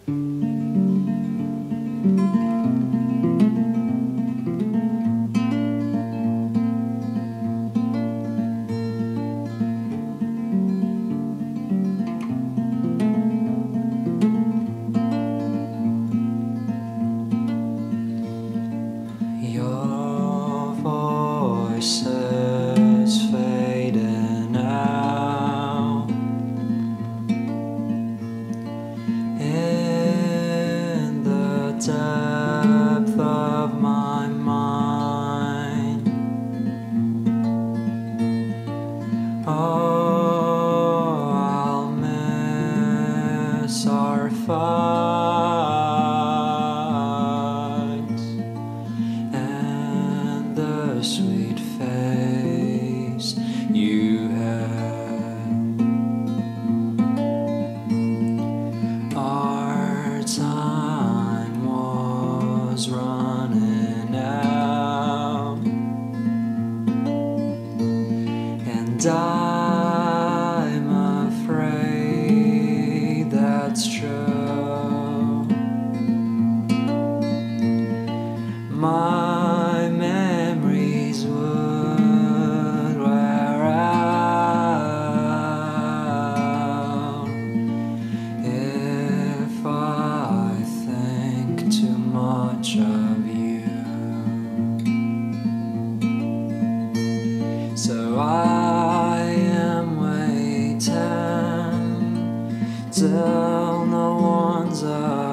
Your voice is fading out in the depth of my mind. Oh, I'll miss our fights and the sweet face you had. Our time was running out, and I'm afraid that's true. My memories would wear out if I think too much of you. So I am waiting till no one's around.